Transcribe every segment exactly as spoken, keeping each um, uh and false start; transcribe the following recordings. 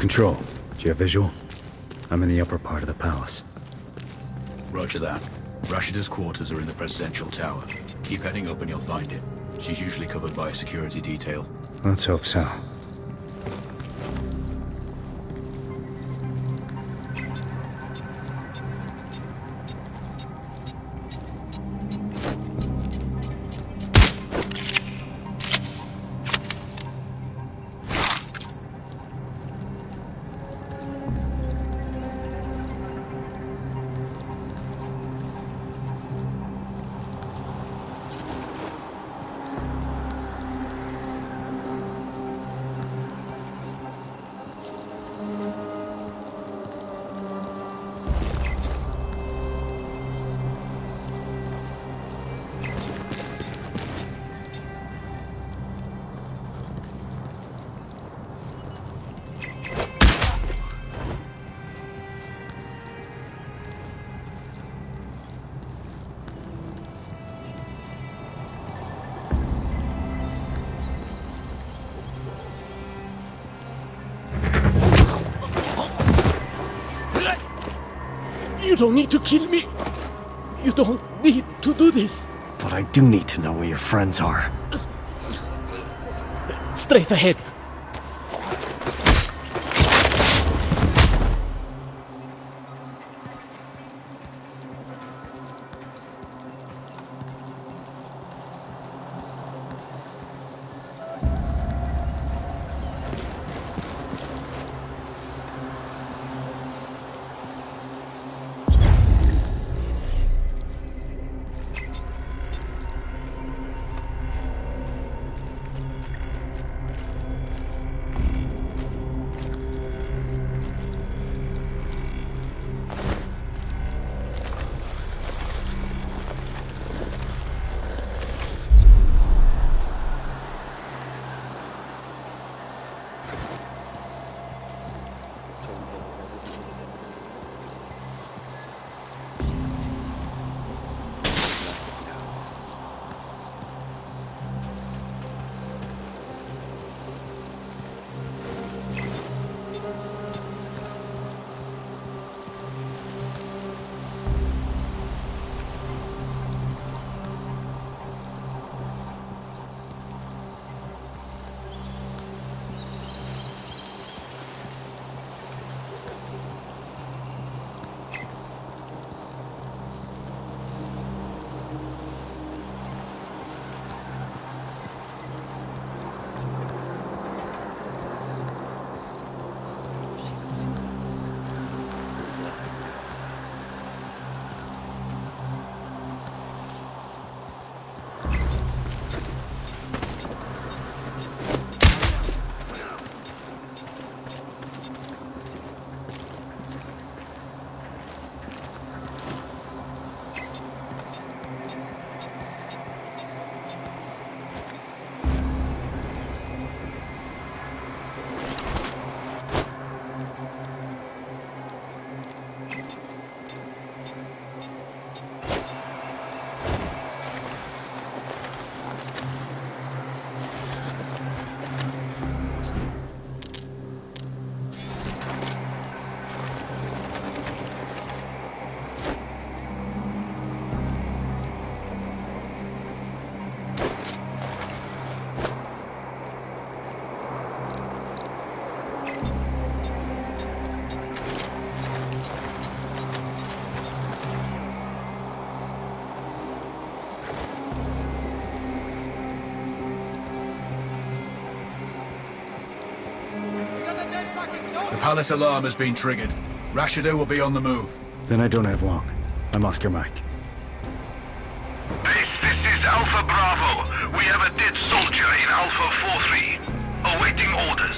Control, do you have visual? I'm in the upper part of the palace. Roger that. Rashida's quarters are in the presidential tower. Keep heading up and you'll find it. She's usually covered by a security detail. Let's hope so. You don't need to kill me. You don't need to do this. But I do need to know where your friends are. Straight ahead. The palace alarm has been triggered. Rashida will be on the move. Then I don't have long. I'm Oscar Mike. Base, this is Alpha Bravo. We have a dead soldier in Alpha four three. Awaiting orders.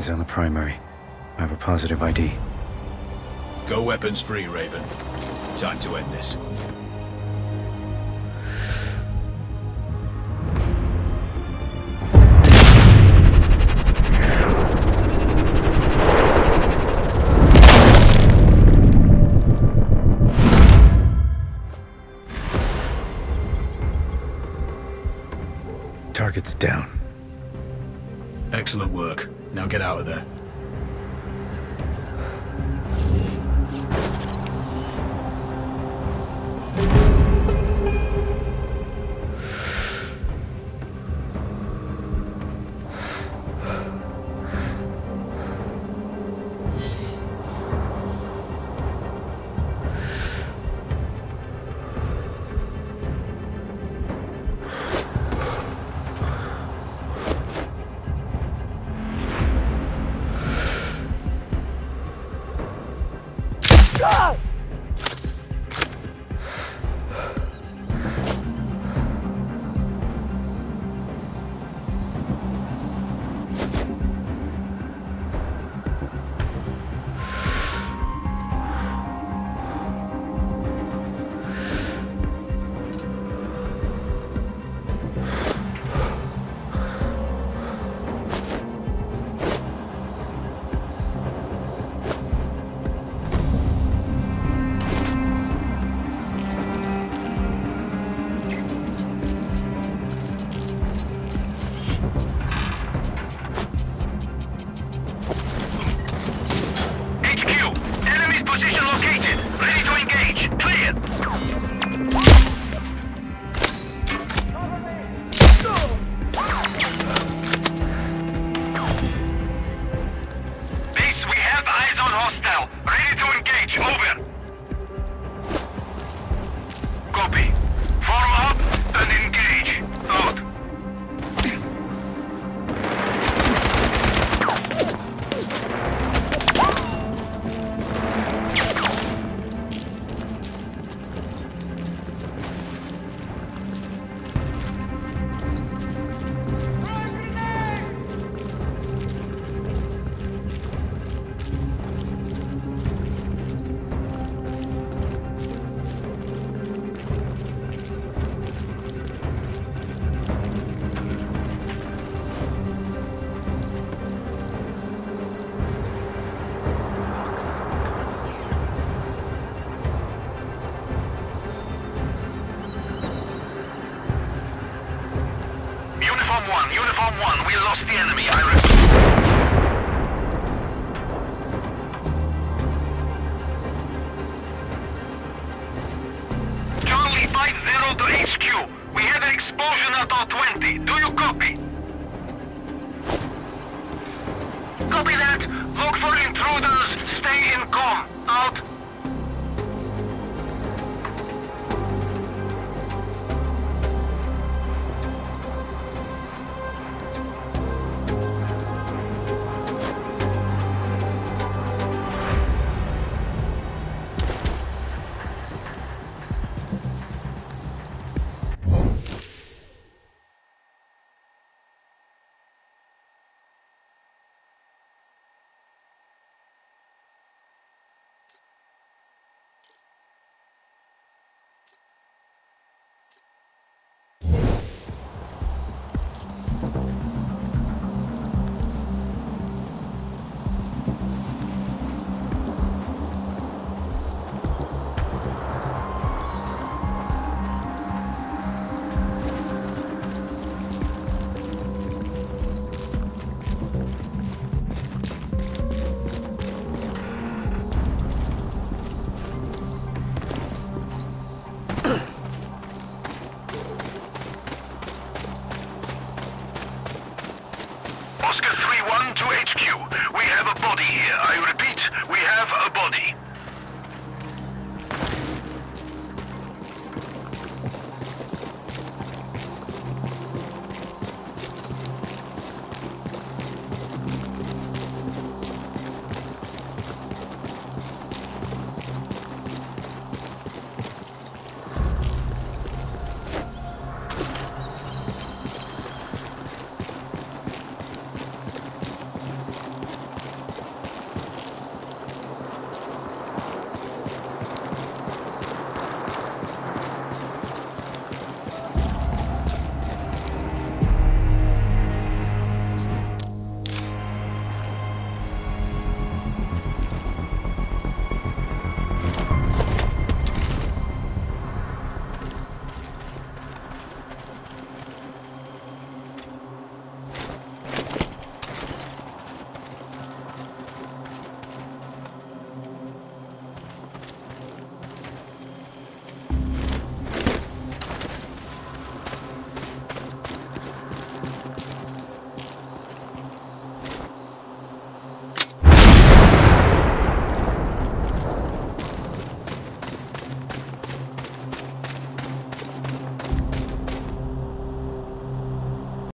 Eyes on the primary. I have a positive I D. Go weapons free, Raven. Time to end this. Target's down. Excellent work. Now get out of there. Uniform one, we lost the enemy. I repeat. Charlie five zero to H Q. We had an explosion at R twenty. Do you copy? Copy that. Look for intruders. Stay in comm.